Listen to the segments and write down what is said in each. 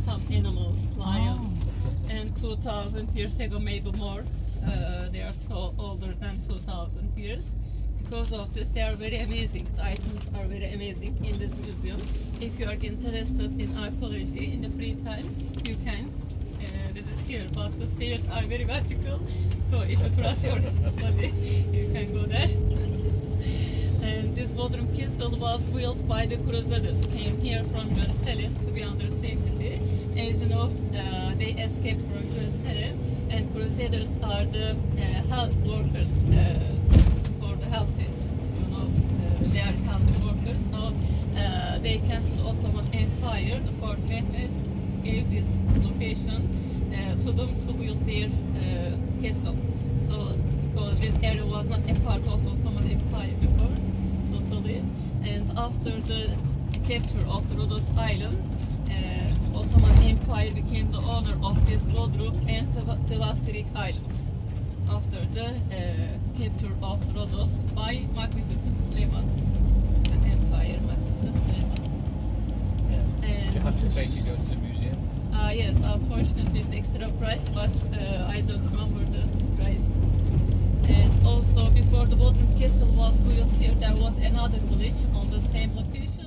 some animals, lion, and 2000 years ago, maybe more. They are so older than 2000 years. Because of this, they are very amazing. The items are very amazing in this museum. If you are interested in archaeology in the free time, you can visit here. But the stairs are very vertical, so if you trust your body, you can go there. And this Bodrum Castle was built by the Crusaders. Came here from Jerusalem to be under safety. As you know, they escaped from Jerusalem, and Crusaders are the health workers for the healthy. You know, they are health workers. So they came to the Ottoman Empire. The Fort Mehmet gave this location to them to build their castle. So because this area was not a part of the Ottoman Empire before. And after the capture of the Rhodos Island, Ottoman Empire became the owner of this Bodrum and the Greek Islands after the capture of Rhodos by Magnificent Suleiman, the Empire Magnificent Suleiman. Yes, and do you have to pay to go to the museum? Yes, unfortunately it's extra price, but I don't remember the price. And also, before the Bodrum Castle was built here, there was another village on the same location.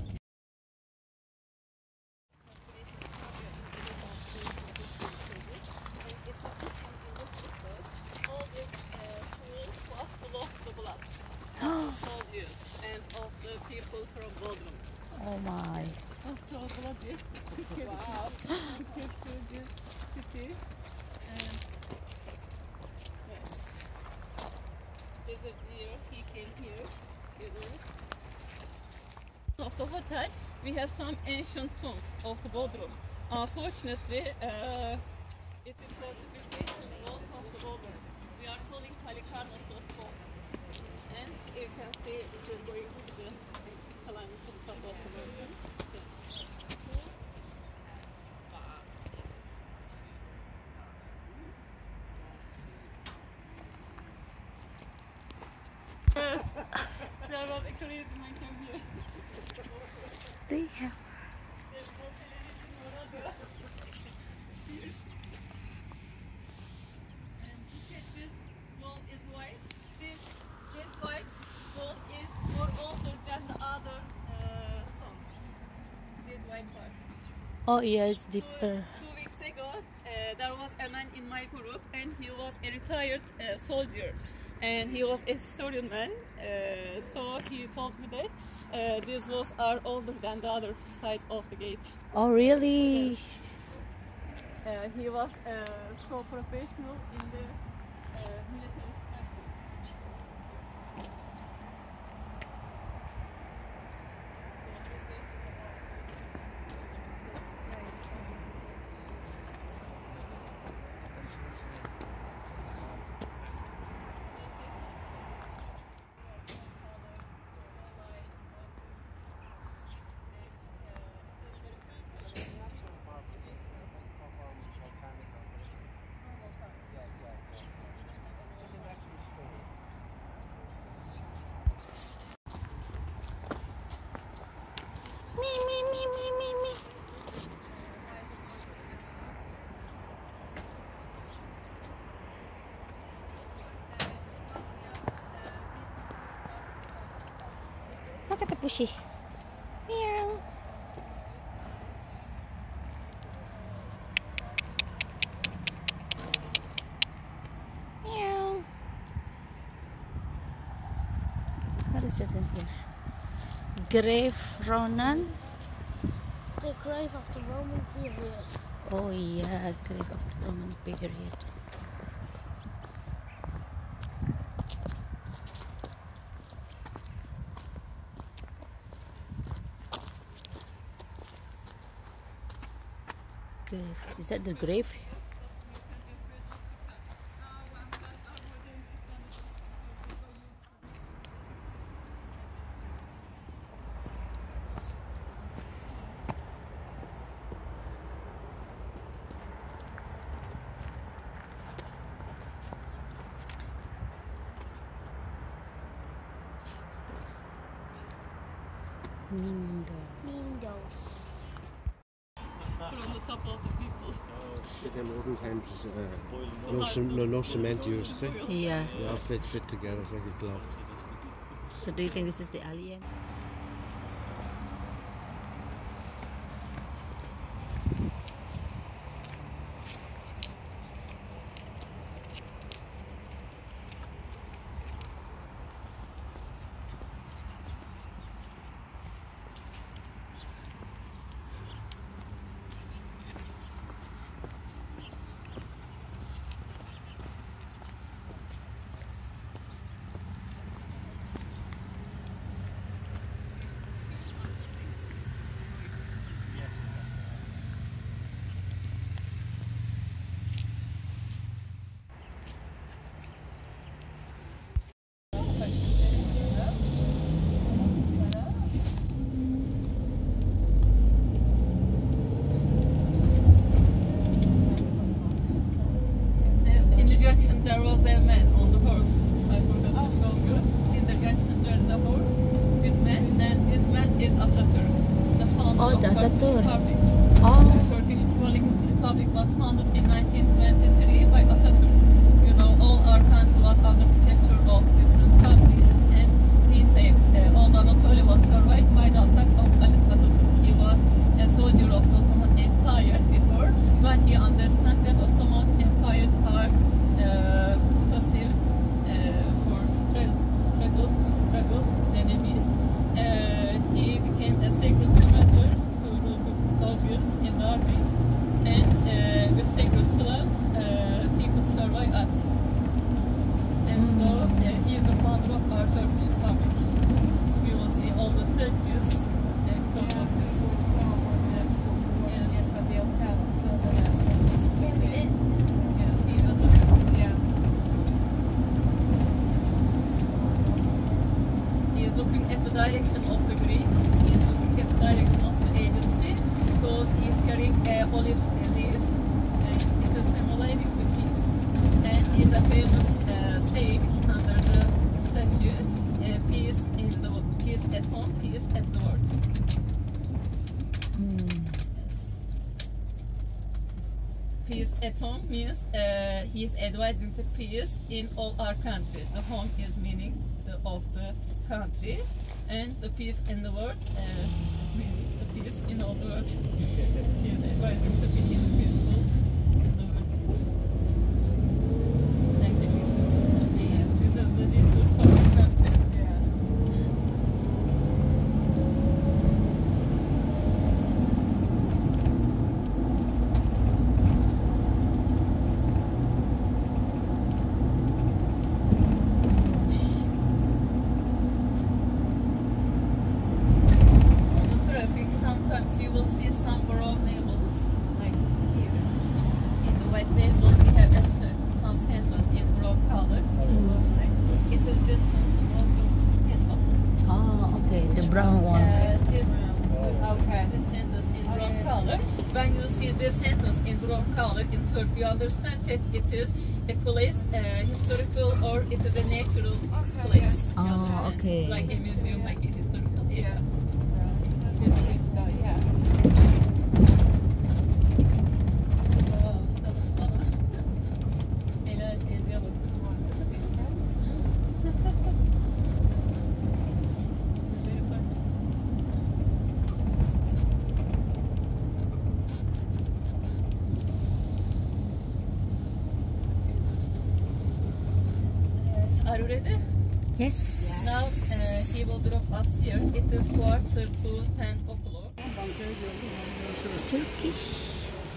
All this was full of the blood of soldiers and of the people from Bodrum. Oh my. So bloody. Wow. Captured this city. And this is here, he came here, you know. Of the hotel, we have some ancient tombs of the Bodrum. Unfortunately, it is fortification walls of the Bodrum. We are calling Halikarnassos walls. And you can see it is going to the climbing to the top of the Bodrum. There was a crazy man came here. They have. There's no television or other. And look at this wall is white. This white wall is more older than the other stones. This white part. Oh yes, deeper. 2 weeks ago, there was a man in my group, and he was a retired soldier. And he was a historian man, so he told me that these walls are older than the other side of the gate. Oh really? Yes. He was so professional in the military structure. Look at the bushy. Meow. Meow. What is it in here? Grave Ronan. The grave of the Roman period. Oh yeah, grave of the Roman period. Grave. Is that the grave? Myndos. from the top of the people. See them olden times, no cement used, see? Yeah. They all fit together like a glove. So do you think this is the alien? In the junction there was a man on the horse. I forgot to show you. In the junction there is a horse with man, and this man is Atatürk, the founder Oh, of the Turkish Atatürk. Republic. Oh. The Turkish Republic was founded in 1923 by Atatürk. You know, all our country was under the capture of different countries, and he saved all Anatolia was survived by the attack of Atatürk. He was a soldier of the Ottoman Empire before, when he understood that Ottoman empires are passive for struggle with enemies. He became a sacred commander to rule the soldiers in the army, and with sacred plans he could survive us. And so he is the founder of our Turkish Republic. We will see all the statues because of this. Yes, yes, at the hotel. Yes. Yes, he's a Turk. Yeah. He is looking at the direction of the Greek. He is looking at the direction of the agency because he is carrying olive leaf. It is symbolizing the peace. And he is a famous saying under the statue: "Peace in the peace at home, peace at the world." Yes. Peace at home means he is advising the peace in all our countries. The home is meaning of the country, and the peace in the world is meaning the peace in all the world. He is advising to be peaceful in the world. Like the Jesus. This is the Jesus for the country. Yeah. Sometimes you will see some brown labels, like here. In the white labels, we have some sentence in brown color. It is written on the Tesla. Oh, okay, the brown one. This sentence in brown color. When you see this sentence in brown color in Turkey, you understand that it is a place, historical, or it is a natural place. You Oh, understand? okay. Like a museum, like a historical area. Are you ready? Yes. Now he will drop us here. It is 9:45. Turkish.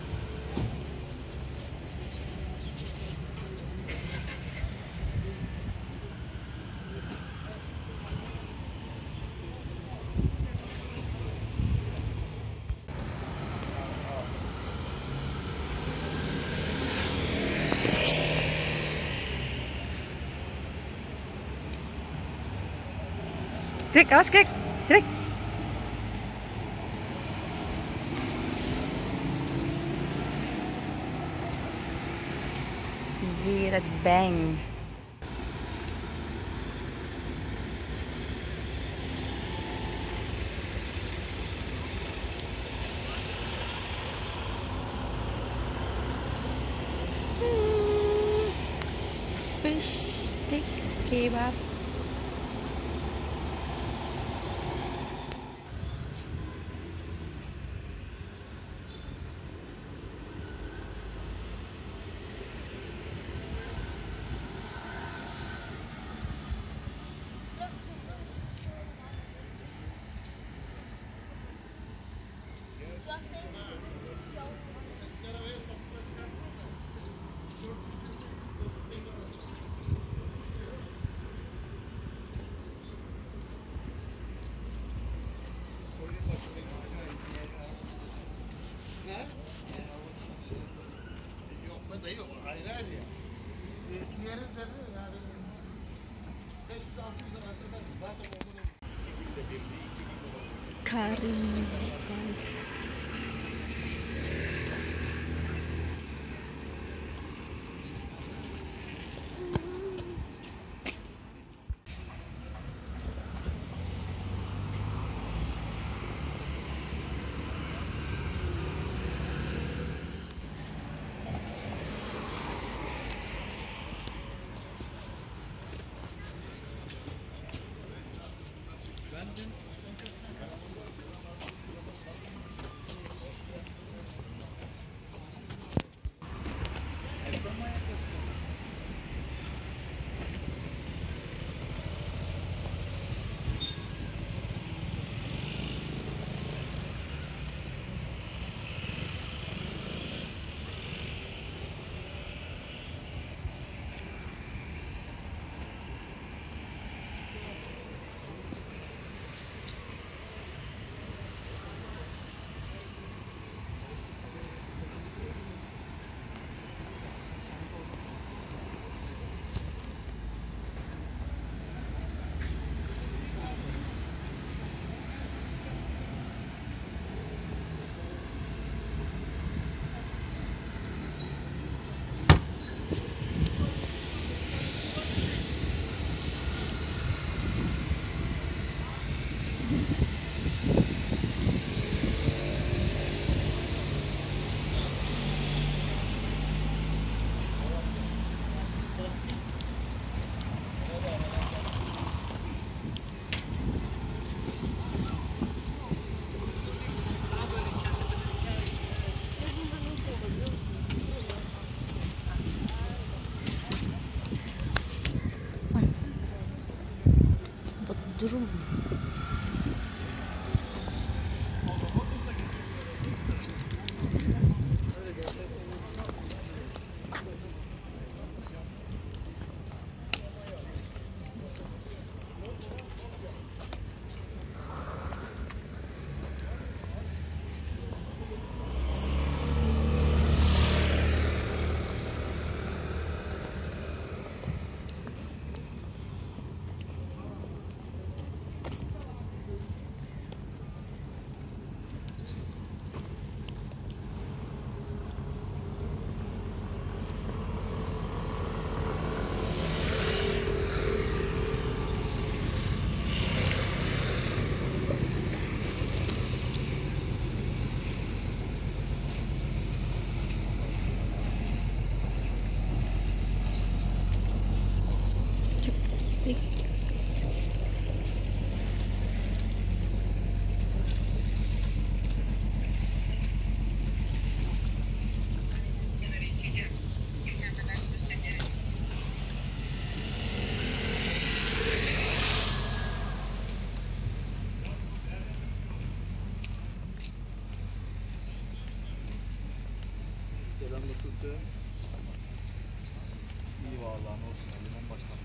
Kijk, As, kijk. Kijk. Zirat Bang. stick kebab. Kari. Bodrum. Selam, nasılsın? İyi vallahi, ne olsun. Limon başkanı.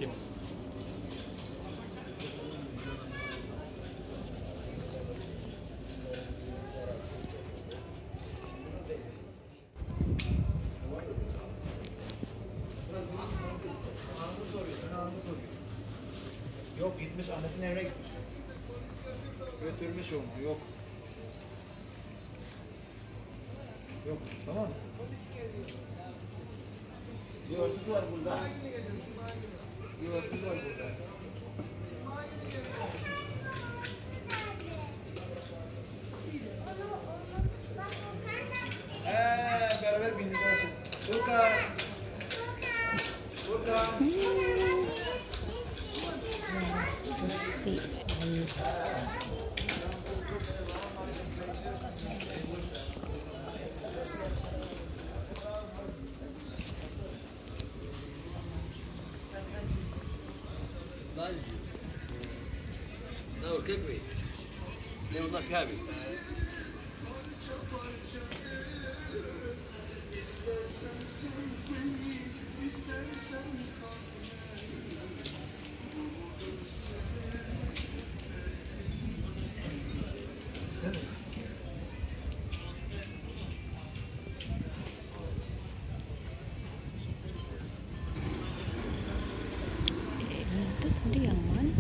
Kim? Yok gitmiş annesinin evine gitmiş. Götürmüş onu yok. Yok tamam mı? Bir hırsız var burada. Bir hırsız var burada. Beraber bindik olsun. Furkan. Furkan. Gusti No, kick me. They would not have it. itu tadi yang mana?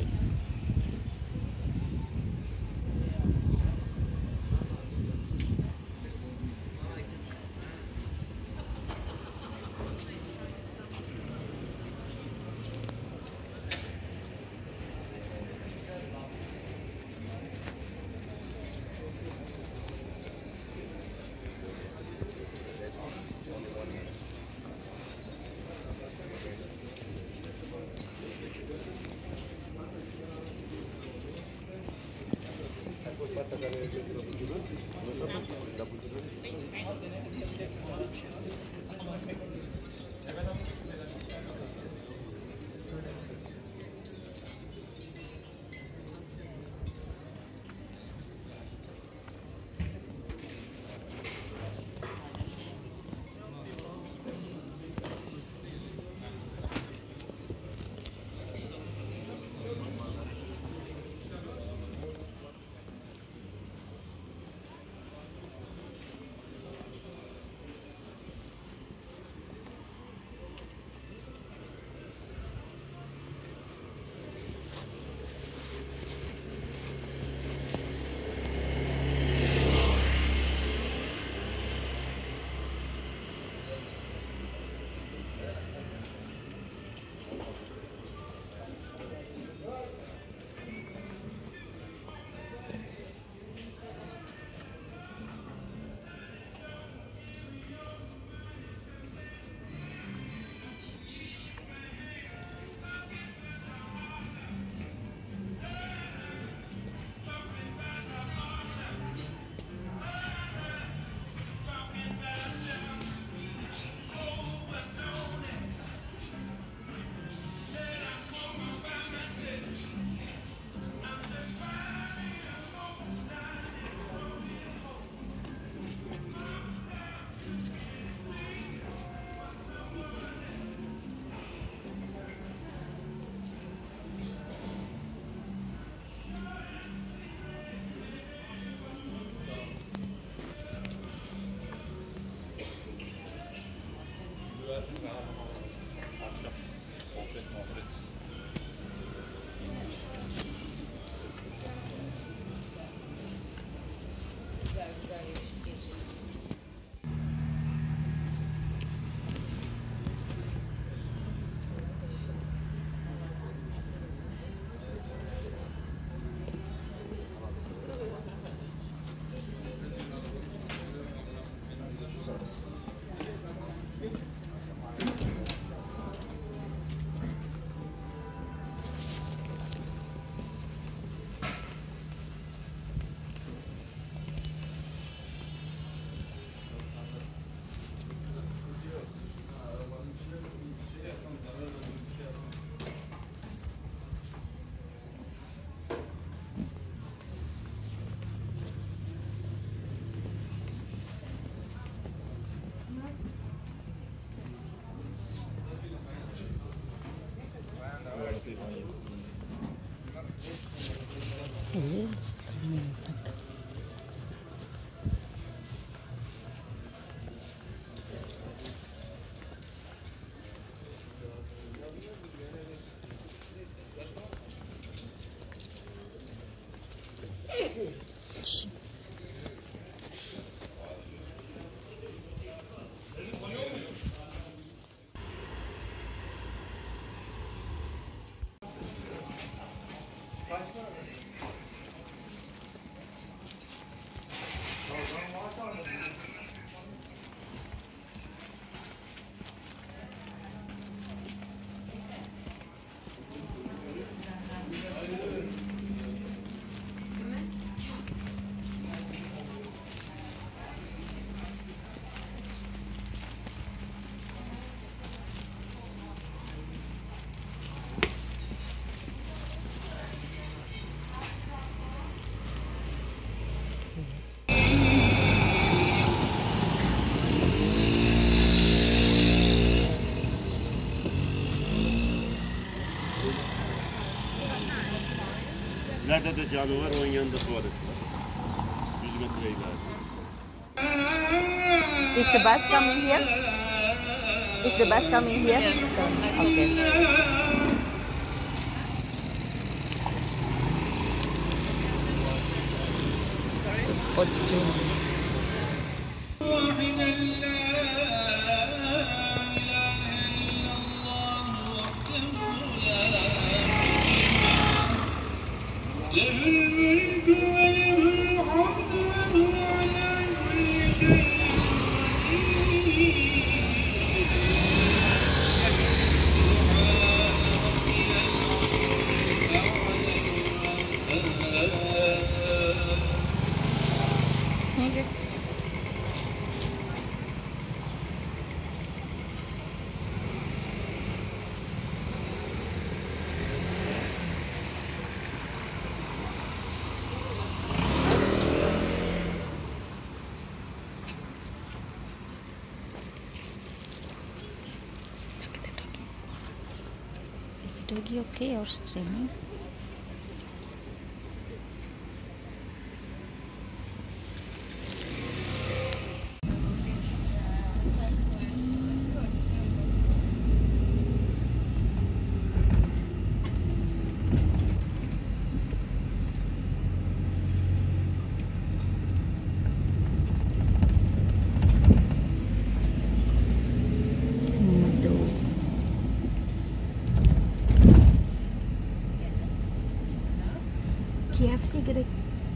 Nerede de canı var, onun yanında tuvalet var. 100 metre ileride. Is the bus coming here? Is the bus coming here? Yes. Okay. Bodrum. Is the doggy okay or streaming? KFC gede.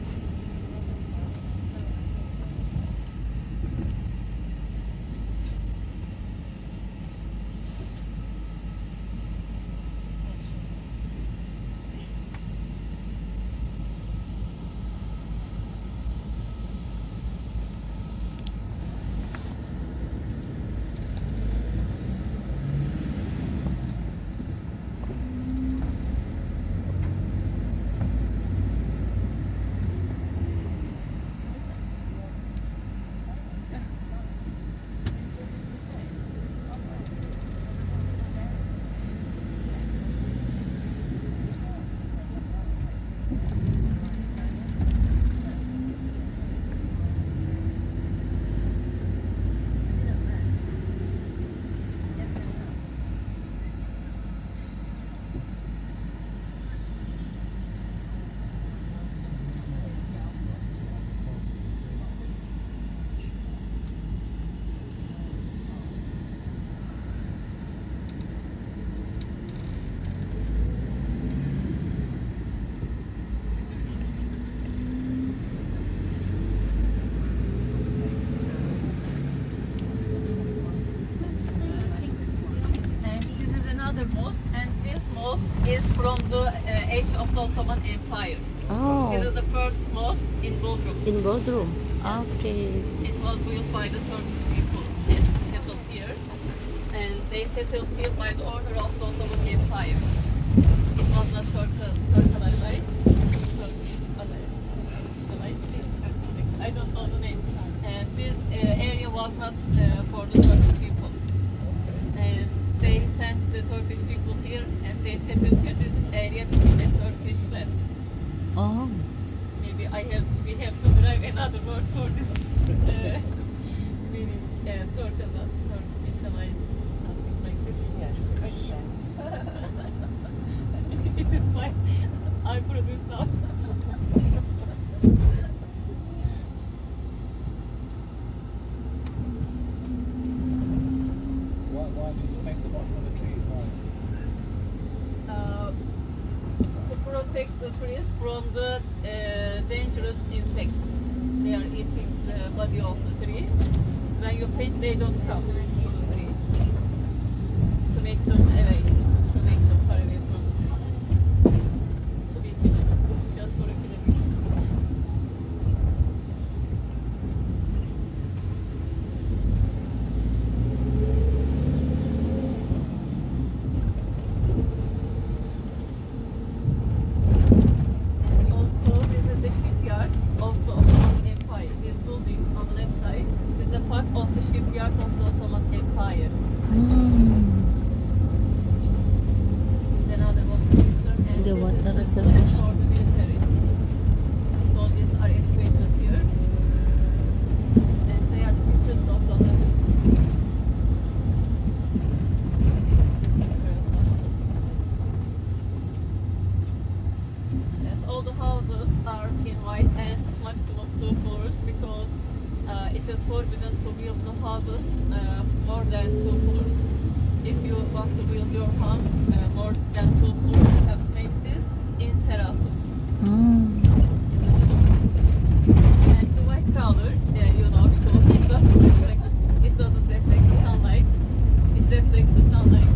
Is from the age of the Ottoman Empire. Oh, This is the first mosque in Bodrum. in Bodrum. Okay. It was built by the Turkish people settled here, and they settled here by the order of the Ottoman Empire. It was not Turkalized. I don't know the name. And this area was not for the Turkish people. And they sent the Turkish people here, and they settled here. This we have to derive another word for this meaning. Turkishalize, something like this. Yes, makes sense. It is my, I produce now. Why did you make the bottom of the trees white? To protect the trees from the dangerous insects. They are eating the body of the tree. When you paint, they don't come to the tree. To make them away, to make them far away from the trees. To be killed, just for a killing. Also, this is the shipyard of the Ottoman Empire. This building on the left side is a part of the shipyard of the Ottoman Empire. This is another water reservoir, and The this water is the reservoir. for the military. Soldiers are educated here, and they are the pictures of the Ottoman. Yes, all the houses are in white and maximum 2 floors because it is forbidden to build the houses more than 2 floors. If you want to build your home more than 2 floors, you have to make this in terraces. And the white color, because it doesn't reflect the sunlight. It reflects the sunlight.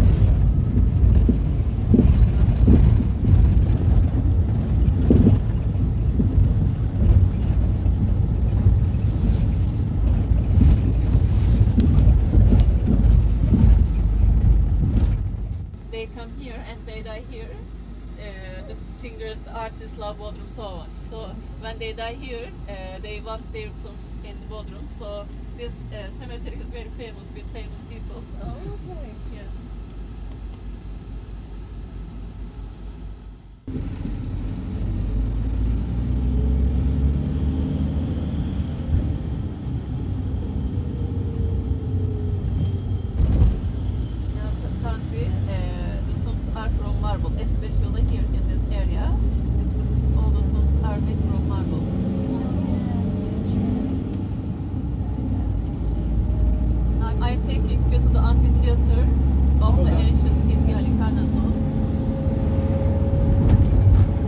They come here and they die here. The singers, the artists love Bodrum so much. So when they die here, they want their tombs in Bodrum. So this cemetery is very famous with famous people. Oh, okay. Yes. In our country, the tombs are from marble, especially here in this area. All the tombs are made from marble. I'm taking you to the amphitheater of the ancient city Halikarnassos.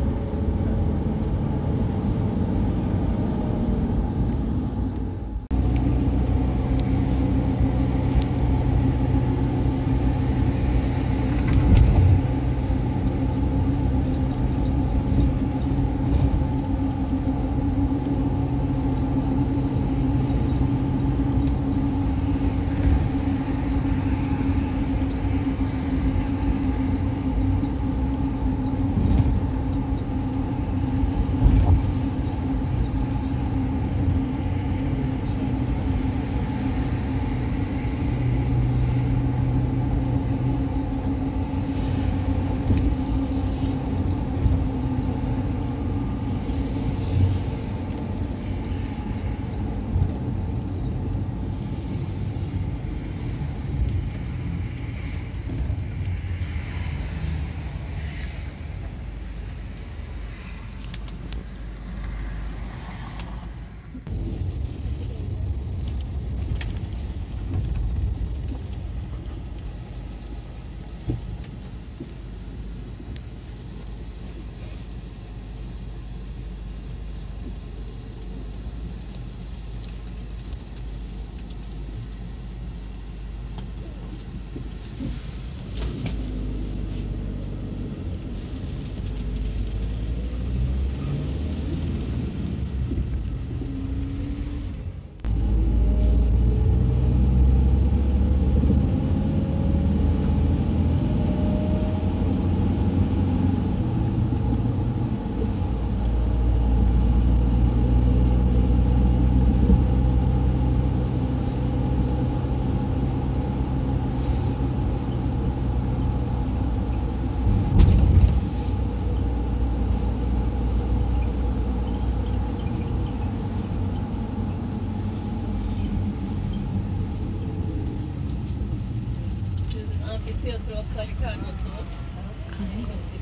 in the city.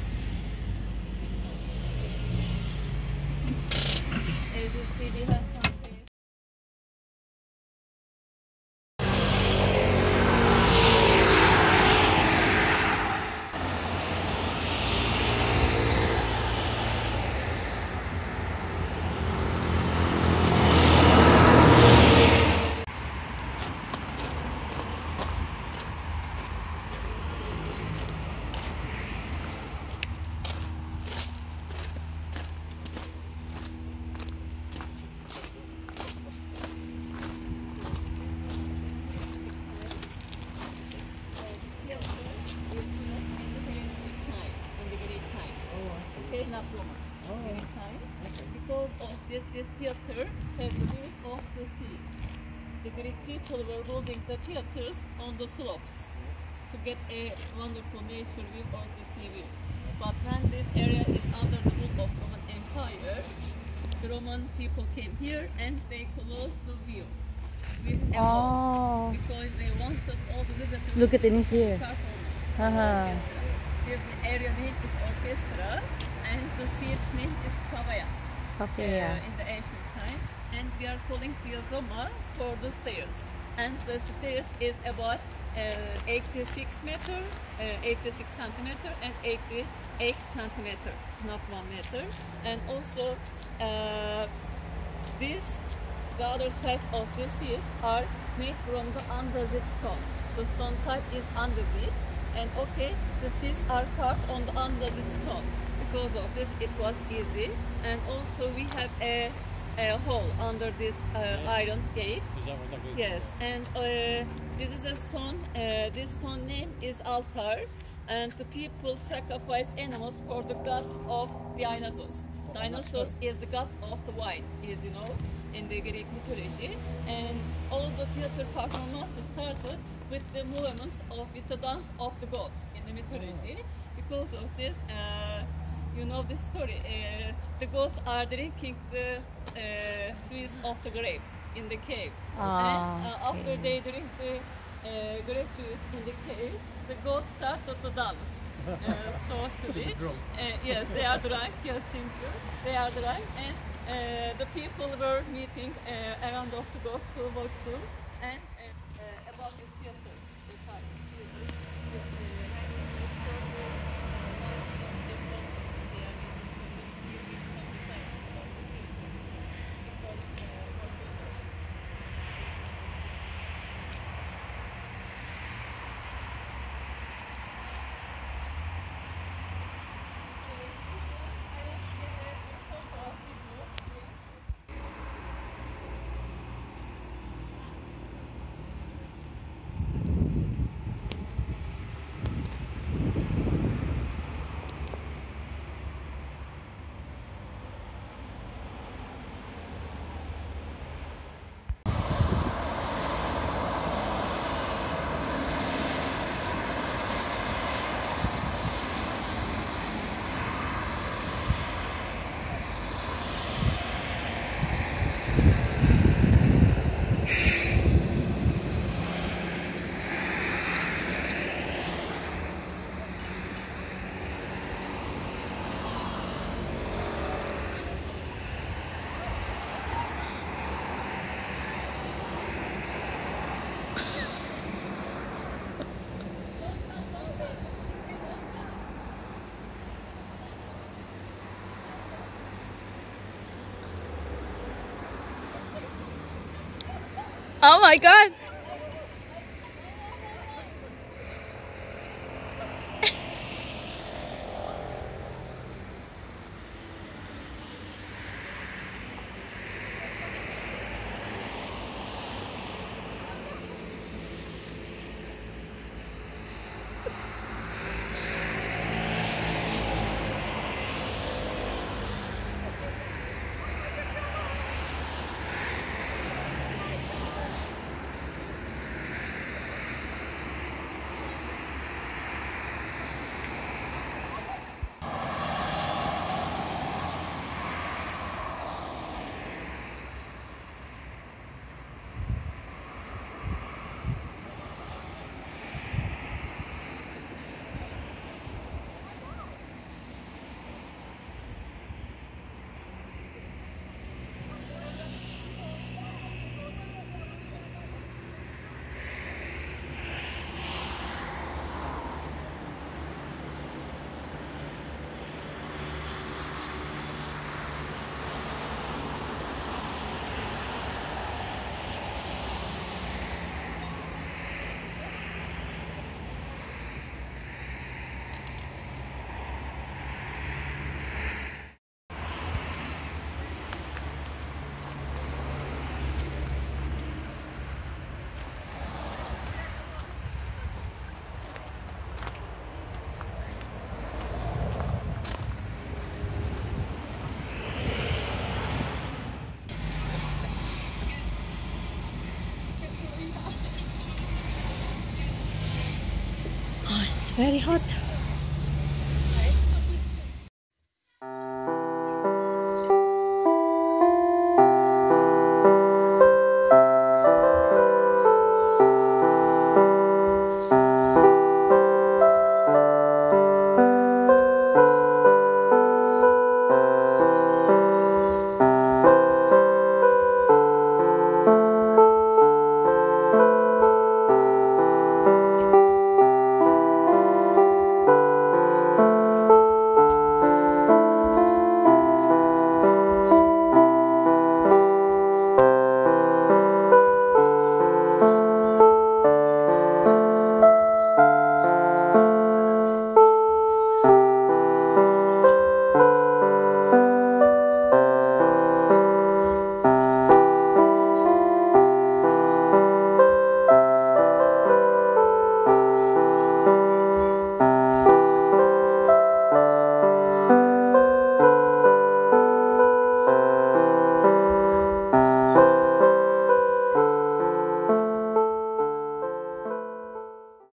As you see, we have some place. Okay, not Roman. Greek time. Because of this theater has the view of the sea. The Greek people were building the theaters on the slopes to get a wonderful nature view of the sea view. But when this area is under the rule of Roman Empire, the Roman people came here and they closed the view with a wall because they wanted all the visitors Look at it here. performance. This area name is orchestra and the seat's name is kavaya in the ancient time, and we are calling piazzoma for the stairs, and the stairs is about 86 centimeter and 88 centimeter, not 1 meter. And also the other side of the seats are made from the andesite stone. The stone type is andesite, and the seats are carved on the andesite stone. Because of this, it was easy. And also we have a hole under this iron gate. Is that what that is? Yes, and this is a stone. This stone name is altar, and the people sacrifice animals for the god of Dionysus. Dionysus is the god of the wine, as you know, in the Greek mythology. And all the theater performances started with the movements with the dance of the gods in the mythology. Because of this, you know the story. The gods are drinking the juice of the grape in the cave, and after they drink the grape juice in the cave, the gods started to dance. So silly. Yes, they are drunk. Yes, thank you. They are drunk, and the people were meeting around of the gods to watch them. And about this theater, the time. Oh my god! very hot.